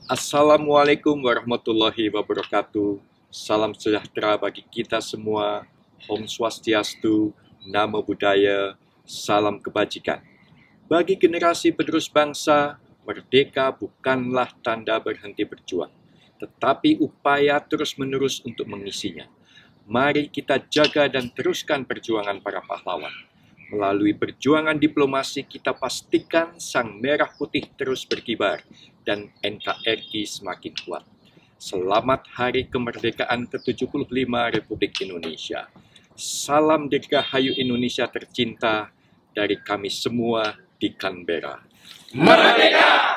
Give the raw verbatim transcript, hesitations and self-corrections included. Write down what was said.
Assalamualaikum warahmatullahi wabarakatuh. Salam sejahtera bagi kita semua. Om Swastiastu, Namo Buddhaya, salam kebajikan. Bagi generasi penerus bangsa, merdeka bukanlah tanda berhenti berjuang, tetapi upaya terus-menerus untuk mengisinya. Mari kita jaga dan teruskan perjuangan para pahlawan. Melalui perjuangan diplomasi, kita pastikan sang merah putih terus berkibar dan N K R I semakin kuat. Selamat Hari Kemerdekaan ke tujuh puluh lima Republik Indonesia. Salam Dirgahayu Indonesia tercinta dari kami semua di Canberra. Merdeka!